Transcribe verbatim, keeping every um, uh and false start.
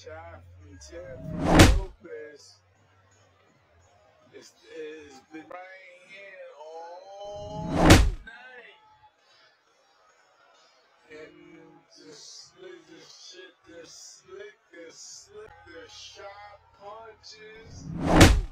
shot from Teofimo Lopez. It's, it's been right here all night. And the slick, the shit, the slick, the slick, the sharp punches.